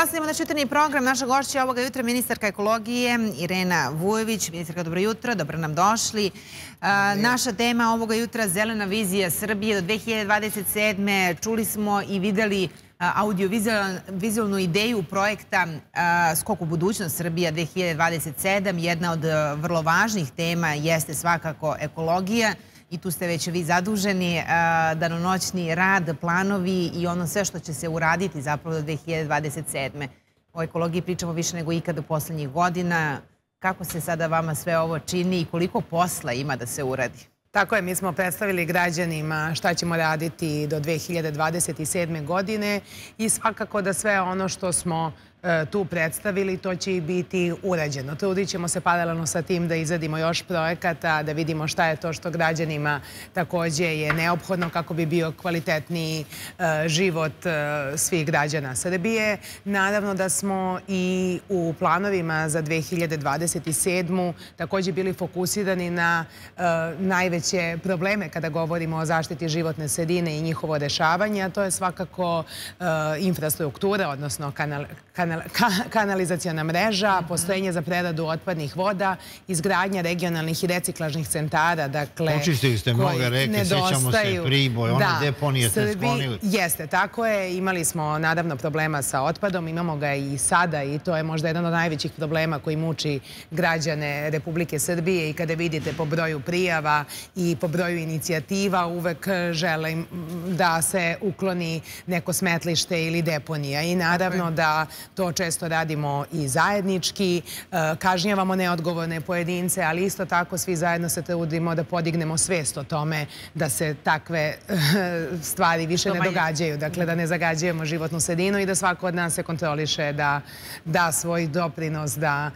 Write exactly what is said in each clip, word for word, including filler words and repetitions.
nastavimo naš jutarnji program. Naša gošća ovoga jutra ministarka ekologije Irena Vujović. Ministarka, dobro jutro, dobro nam došli. Naša tema ovoga jutra zelena vizija Srbije do dve hiljade dvadeset sedme. Čuli smo i videli audio-vizualnu ideju projekta Skok u budućnost Srbija dve hiljade dvadeset sedam. Jedna od vrlo važnih tema jeste svakako ekologija. I tu ste već vi zaduženi, danonoćni rad, planovi i ono sve što će se uraditi zapravo do dve hiljade dvadeset sedme. O ekologiji pričamo više nego ikada u poslednjih godina. Kako se sada vama sve ovo čini i koliko posla ima da se uradi? Tako je, mi smo predstavili građanima šta ćemo raditi do dve hiljade dvadeset sedme. godine i svakako da sve ono što smo tu predstavili, to će i biti urađeno. Trudit ćemo se paralelno sa tim da izradimo još projekata, da vidimo šta je to što građanima takođe je neophodno kako bi bio kvalitetniji život svih građana Srbije. Naravno da smo i u planovima za dve hiljade dvadeset sedmu. takođe bili fokusirani na najveće probleme kada govorimo o zaštiti životne sredine i njihovo rešavanje, a to je svakako infrastruktura, odnosno kanal kanalizaciona mreža, postrojenje za preradu otpadnih voda, izgradnja regionalnih i reciklažnih centara. Očistili ste mnoge reke, sećamo se Priboj, one deponije ste sklonili. Jeste, tako je. Imali smo naravno problema sa otpadom, imamo ga i sada i to je možda jedan od najvećih problema koji muči građane Republike Srbije i kada vidite po broju prijava i po broju inicijativa uvek žele da se ukloni neko smetlište ili deponija i naravno da to često radimo i zajednički, kažnjavamo neodgovorne pojedince, ali isto tako svi zajedno se trudimo da podignemo svest o tome da se takve stvari više ne događaju. Dakle, da ne zagađujemo životnu sredinu i da svako od nas se kontroliše da da svoj doprinos, da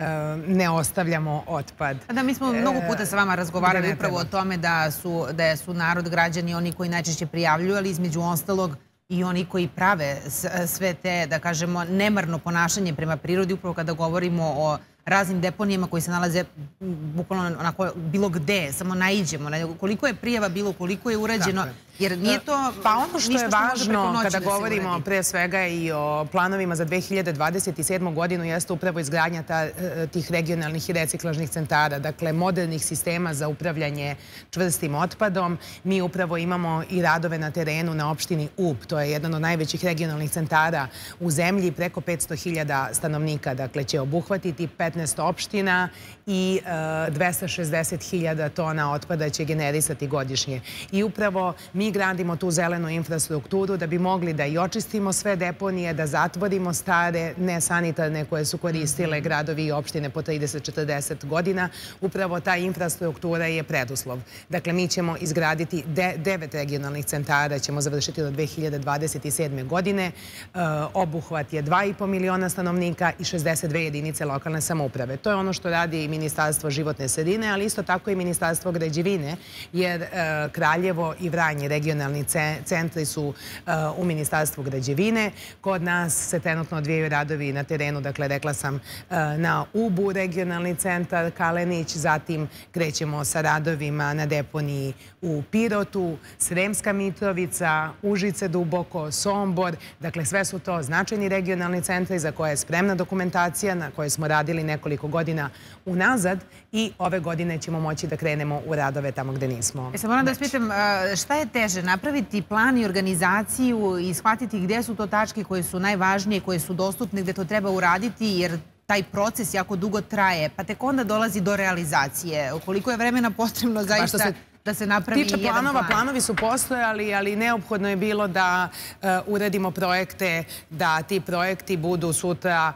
ne ostavljamo otpad. Da, mi smo mnogo puta sa vama razgovarali upravo o tome da su narod, građani, oni koji najčešće prijavljuju, ali između ostalog i oni koji prave sve te, da kažemo, nemarno ponašanje prema prirodi, upravo kada govorimo o raznim deponijama koji se nalaze bukvalno onako bilo gde, samo naiđemo. Koliko je prijava bilo, koliko je urađeno, jer nije to... Pa ono što je važno kada govorimo pre svega i o planovima za dve hiljade dvadeset sedmu. godinu jeste upravo izgradnja tih regionalnih i reciklažnih centara, dakle modernih sistema za upravljanje čvrstim otpadom. Mi upravo imamo i radove na terenu na opštini Ub, to je jedan od najvećih regionalnih centara u zemlji, preko petsto hiljada stanovnika, dakle će obuhvatiti petnaest opština i dvesta šezdeset hiljada tona otpada će generisati godišnje. I upravo mi gradimo tu zelenu infrastrukturu da bi mogli da i očistimo sve deponije, da zatvorimo stare, nesanitarne koje su koristile gradovi i opštine po trideset do četrdeset godina. Upravo ta infrastruktura je preduslov. Dakle, mi ćemo izgraditi devet regionalnih centara, ćemo završiti do dve hiljade dvadeset sedme. godine. Obuhvat je dva i po miliona stanovnika i šezdeset dve jedinice lokalne samouprave. To je ono što radi i Ministarstvo životne sredine, ali isto tako i Ministarstvo građevine, jer Kraljevo i Vranje, regionalni centri, su u Ministarstvu građevine. Kod nas se trenutno odvijaju radovi na terenu, dakle, rekla sam, na Ubu, regionalni centar, Kalenić, zatim krećemo sa radovima na deponiji u Pirotu, Sremska Mitrovica, Užice duboko, Sombor. Dakle, sve su to značajni regionalni centri za koje je spremna dokumentacija, na koje smo radili nekoliko godina unazad i ove godine ćemo moći da krenemo u radove tamo gde nismo. E sad moram da vas pitam, šta je teže, napraviti plan i organizaciju i shvatiti gde su to tačke koje su najvažnije, koje su dostupne, gde to treba uraditi, jer taj proces jako dugo traje, pa tek onda dolazi do realizacije. Koliko je vremena potrebno zaista da se napravi jedan plan? Tiče planova, planovi su postojali, ali neophodno je bilo da uradimo projekte, da ti projekti budu sutra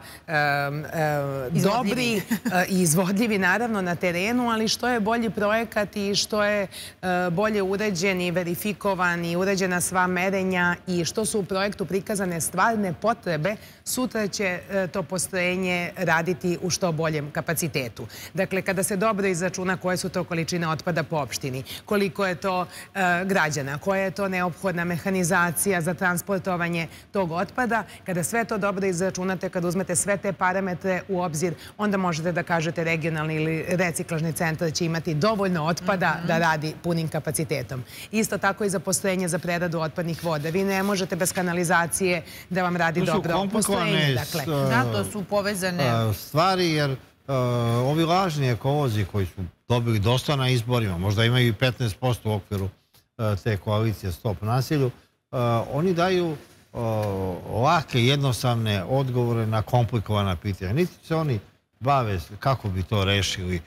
dobri i izvodljivi, naravno, na terenu, ali što je bolji projekat i što je bolje uređen i verifikovan i uređena sva merenja i što su u projektu prikazane stvarne potrebe, sutra će to postrojenje raditi u što boljem kapacitetu. Dakle, kada se dobro izračuna koje su to količine otpada po opštini, koliko je to građana, koja je to neophodna mehanizacija za transportovanje tog otpada. Kada sve to dobro izračunate, kada uzmete sve te parametre u obzir, onda možete da kažete regionalni ili reciklažni centar će imati dovoljno otpada da radi punim kapacitetom. Isto tako i za postrojenje za preradu otpadnih voda. Vi ne možete bez kanalizacije da vam radi dobro postrojenje. Da, to su povezane stvari, jer ovi lažni ekolozi koji su dobili dosta na izborima, možda imaju i petnaest posto u okviru te koalicije Stop nasilju, oni daju lake, jednostavne odgovore na komplikovana pitanja. Niti se oni bave kako bi to rešili.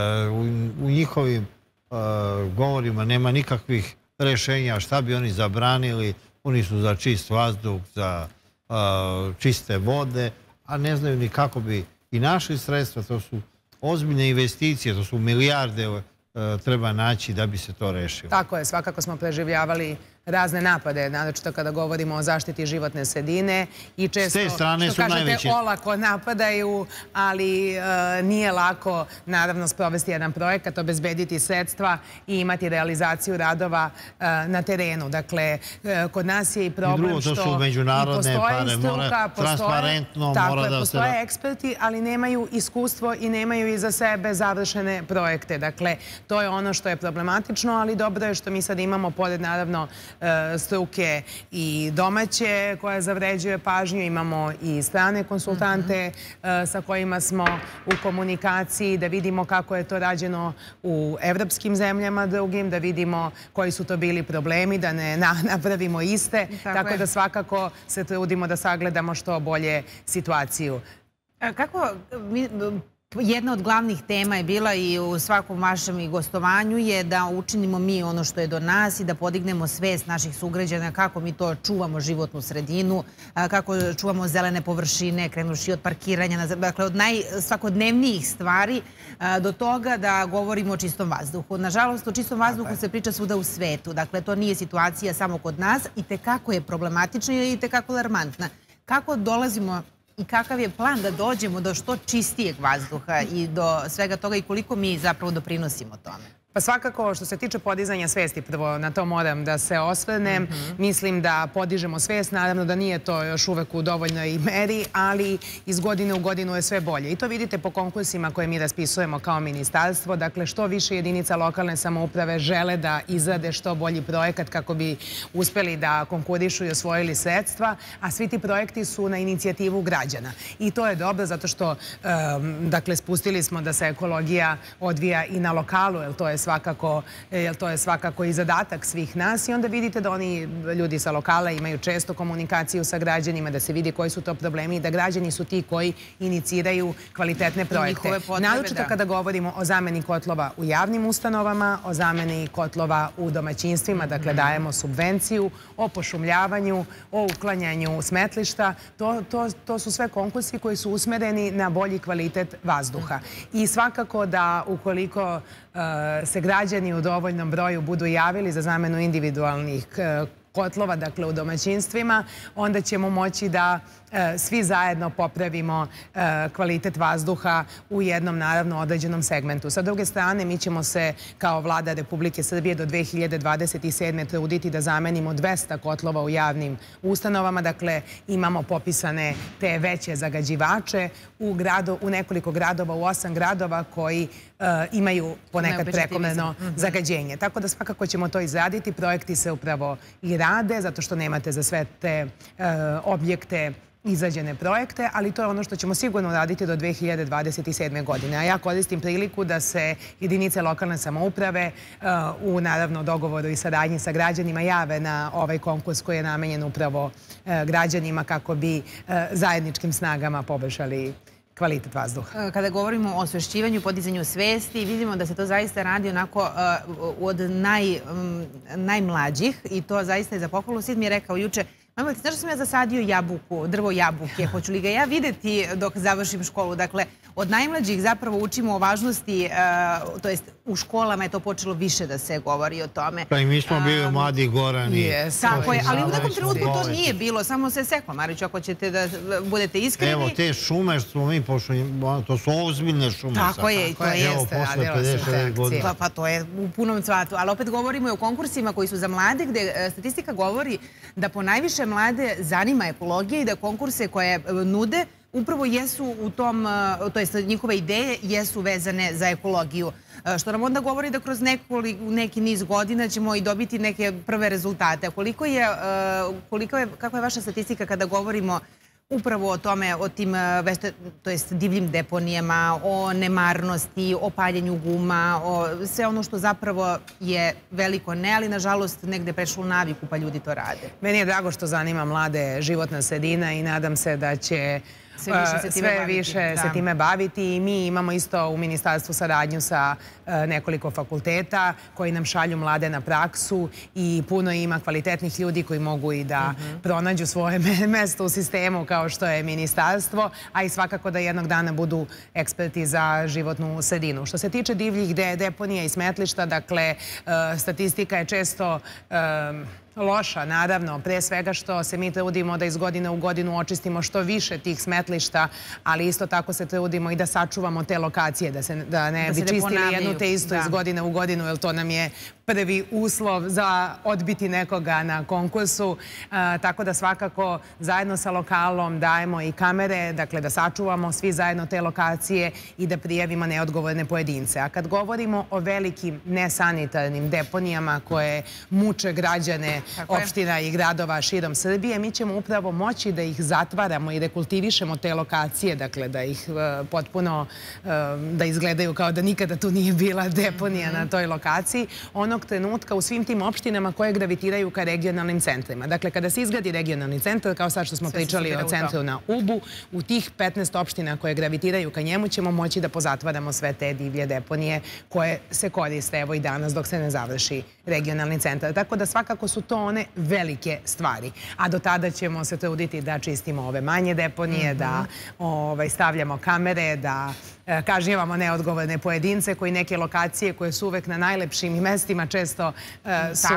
U njihovim govorima nema nikakvih rešenja šta bi oni zabranili. Oni su za čist vazduh, za čiste vode, a ne znaju ni kako bi i našli sredstva. To su ozbiljne investicije, to su milijarde treba naći da bi se to rešilo. Tako je, svakako smo preživljavali razne napade, naročito kada govorimo o zaštiti životne sredine i često, što kažete, olako napadaju, ali nije lako, naravno, sprovesti jedan projekat, obezbediti sredstva i imati realizaciju radova na terenu. Dakle, kod nas je i problem što i postoje struka, transparentno mora da se... Postoje eksperti, ali nemaju iskustvo i nemaju iza sebe završene projekte. Dakle, to je ono što je problematično, ali dobro je što mi sad imamo, pored, naravno, struke i domaće koja zavređuje pažnju. Imamo i strane konsultante sa kojima smo u komunikaciji, da vidimo kako je to rađeno u evropskim zemljama drugim, da vidimo koji su to bili problemi, da ne napravimo iste. Tako da svakako se trudimo da sagledamo što bolje situaciju. Kako... Jedna od glavnih tema je bila i u svakom vašem gostovanju je da učinimo mi ono što je do nas i da podignemo svest naših sugrađana kako mi to čuvamo životnu sredinu, kako čuvamo zelene površine, krenuši od parkiranja, dakle od najsvakodnevnijih stvari do toga da govorimo o čistom vazduhu. Nažalost, o čistom vazduhu se priča svuda u svetu, dakle to nije situacija samo kod nas i tekako je problematična i tekako alarmantna. Kako dolazimo i kakav je plan da dođemo do što čistijeg vazduha i do svega toga i koliko mi zapravo doprinosimo tome? Pa svakako, što se tiče podizanja svesti, prvo na to moram da se osvrnem. Mislim da podižemo svest, naravno da nije to još uvek u dovoljnoj meri, ali iz godine u godinu je sve bolje. I to vidite po konkursima koje mi raspisujemo kao ministarstvo. Dakle, što više jedinica lokalne samouprave žele da izrade što bolji projekat kako bi uspeli da konkurišu i osvojili sredstva, a svi ti projekti su na inicijativu građana. I to je dobro zato što, dakle, spustili smo da se ekologija odvija i na lokalu, jer to je svakako, jer to je svakako i zadatak svih nas i onda vidite da oni ljudi sa lokala imaju često komunikaciju sa građanima, da se vidi koji su to problemi i da građani su ti koji iniciraju kvalitetne projekte. Naročito kada govorimo o zameni kotlova u javnim ustanovama, o zameni kotlova u domaćinstvima, dakle dajemo subvenciju, o pošumljavanju, o uklanjanju smetlišta. To su sve konkursi koji su usmereni na bolji kvalitet vazduha. I svakako da ukoliko se građani u dovoljnom broju budu javili za zamenu individualnih kotlova, dakle u domaćinstvima, onda ćemo moći da svi zajedno popravimo kvalitet vazduha u jednom, naravno, određenom segmentu. Sa druge strane, mi ćemo se kao vlada Republike Srbije do dve hiljade dvadeset sedme. truditi da zamenimo dvesta kotlova u javnim ustanovama. Dakle, imamo popisane te veće zagađivače u nekoliko gradova, u osam gradova koji imaju ponekad prekomerno zagađenje. Tako da svakako ćemo to izraditi. Projekti se upravo i rade, zato što nemate za sve te objekte izađene projekte, ali to je ono što ćemo sigurno raditi do dve hiljade dvadeset sedme. godine. A ja koristim priliku da se jedinice lokalne samouprave u, naravno, dogovoru i saradnji sa građanima jave na ovaj konkurs koji je namenjen upravo građanima kako bi zajedničkim snagama poboljšali kvalitet vazduha. Kada govorimo o osvešćivanju, podizanju svesti, vidimo da se to zaista radi onako od najmlađih i to zaista je za pohvalu. Sid mi je rekao juče, Mama, ti znaš da sam ja zasadio jabuku, drvo jabuke, hoću li ga ja videti dok završim školu? Dakle, od najmlađih zapravo učimo o važnosti, to jest u školama je to počelo više da se govori o tome. Pa i mi smo bili mladi Gorani. Tako je, ali u nekom trenutku to nije bilo, samo se seklo, Mariću, ako ćete da budete iskreni. Evo, te šume što smo mi pošli, to su ozbiljne šume. Tako je, i to jeste. Evo, posle pedeset godina. Pa to je u punom cvatu, ali opet govorimo i o konkursima koji su za mlade, gde statistika govori da po najviše mlade zanima ekologija i da konkurse koje nude upravo jesu u tom, to jest njihove ideje jesu vezane za ekologiju. Što nam onda govori da kroz neki niz godina ćemo i dobiti neke prve rezultate. Koliko je, koliko je, kako je vaša statistika kada govorimo upravo o tome, o tim, to jest divljim deponijama, o nemarnosti, o paljenju guma, o sve ono što zapravo je veliko ne, ali nažalost negde prešlo u naviku pa ljudi to rade. Meni je drago što zanima mlade životna sredina i nadam se da će sve više se time baviti i mi imamo isto u ministarstvu saradnju sa nekoliko fakulteta koji nam šalju mlade na praksu i puno ima kvalitetnih ljudi koji mogu i da pronađu svoje mesto u sistemu kao što je ministarstvo, a i svakako da jednog dana budu eksperti za životnu sredinu. Što se tiče divljih deponija i smetlišta, dakle, statistika je često loša, naravno, pre svega što se mi trudimo da iz godine u godinu očistimo što više tih smetlišta, ali isto tako se trudimo i da sačuvamo te lokacije, da ne bi čistili jednu te isto iz godine u godinu, jer to nam je prvi uslov za odbiti nekoga na konkursu. Tako da svakako zajedno sa lokalom dajemo i kamere, dakle da sačuvamo svi zajedno te lokacije i da prijavimo neodgovorne pojedince. A kad govorimo o velikim nesanitarnim deponijama koje muče građane opština i gradova širom Srbije, mi ćemo upravo moći da ih zatvaramo i rekultivišemo te lokacije, dakle da ih potpuno, da izgledaju kao da nikada tu nije bila deponija na toj lokaciji, onog trenutka u svim tim opštinama koje gravitiraju ka regionalnim centrima. Dakle, kada se izgradi regionalni centar, kao sad što smo pričali o centru na Ubu, u tih petnaest opština koje gravitiraju ka njemu ćemo moći da pozatvaramo sve te divlje deponije koje se koriste evo i danas dok se ne završi regionalni centar. Tako da svakako su to one velike stvari. A do tada ćemo se truditi da čistimo ove manje deponije, da stavljamo kamere, da kažnjavamo neodgovorne pojedince koji neke lokacije koje su uvek na najlepšim mestima često su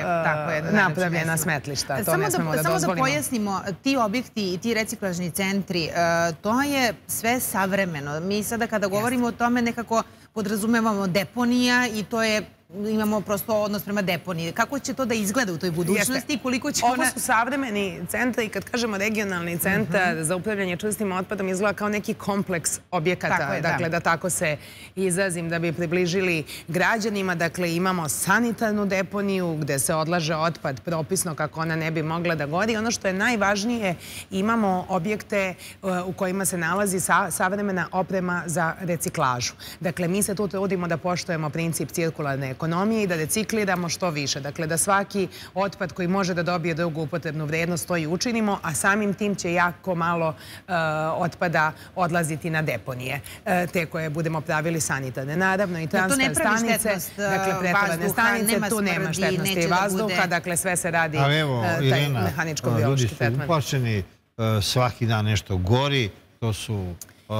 napravljena smetlišta. To ne smemo da dozvolimo. Samo da pojasnimo, ti objekti i ti reciklažni centri, to je sve savremeno. Mi sada kada govorimo o tome nekako podrazumevamo deponija i to je imamo prosto odnos prema deponiji. Kako će to da izgleda u toj budućnosti? Ovo su savremeni centri i kad kažemo regionalni centar za upravljanje čvrstim otpadom izgleda kao neki kompleks objekata. Dakle, da tako se izrazim, da bi približili građanima. Dakle, imamo sanitarnu deponiju gde se odlaže otpad propisno kako ona ne bi mogla da gori. Ono što je najvažnije, imamo objekte u kojima se nalazi savremena oprema za reciklažu. Dakle, mi se tu trudimo da poštujemo princip cirkularne ekonomije i da recikliramo što više. Dakle, da svaki otpad koji može da dobije drugu upotrebnu vrednost to i učinimo, a samim tim će jako malo otpada odlaziti na deponije, te koje budemo pravili sanitarne. Naravno i transfer stanice, dakle pretovarne stanice, tu nema štetnosti vazduha, dakle sve se radi taj mehaničko-biološki tretman. Ljudi su uplašeni, svaki dan nešto gori, to su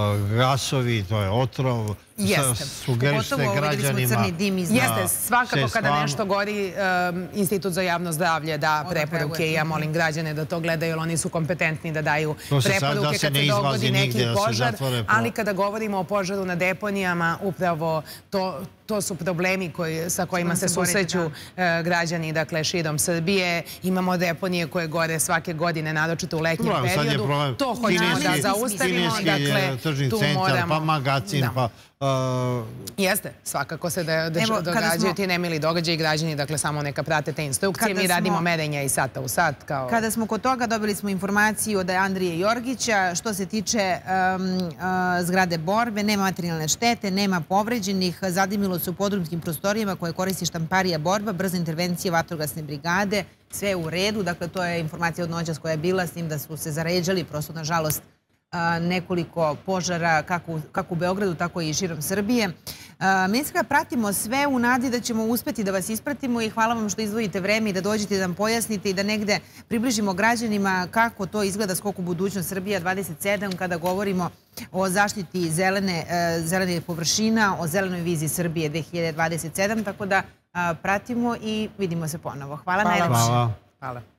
gasovi, to je otrov, sugeriste građanima. Jeste, svakako kada nešto gori, Institut za javno zdravlje da preporuke i ja molim građane da to gledaju, jer oni su kompetentni da daju preporuke kad se dogodi neki požar, ali kada govorimo o požaru na deponijama, upravo to su problemi sa kojima se susreću građani, dakle, širom Srbije. Imamo deponije koje gore svake godine, naročito u letnjem periodu. To hoćemo da zaustavimo, dakle, tu moramo... Pa magacin, pa... Jeste, svakako se događaju ti nemili događaji građani, dakle samo neka prate te instrukcije. Mi radimo merenja i sata u sat. Kada smo kod toga, dobili smo informaciju od Andrije Jorgića. Što se tiče zgrade Borbe, nema materijalne štete, nema povređenih, zadimilo se u podrumskim prostorijama koje koristi štamparija Borba, brza intervencija vatrogasne brigade, sve je u redu. Dakle, to je informacija od noćas koja je bila, s tim da su se zaređali, prosto, nažalost, nekoliko požara kako u Beogradu, tako i širom Srbije. Ministarka, pratimo sve u nadi da ćemo uspeti da vas ispratimo i hvala vam što izdvojite vreme i da dođete da nam pojasnite i da negde približimo građanima kako to izgleda Skok u budućnost Srbija dvadeset sedam kada govorimo o zaštiti zelene površina, o zelenoj viziji Srbije dve hiljade dvadeset sedam, tako da pratimo i vidimo se ponovo. Hvala najlepše. Hvala.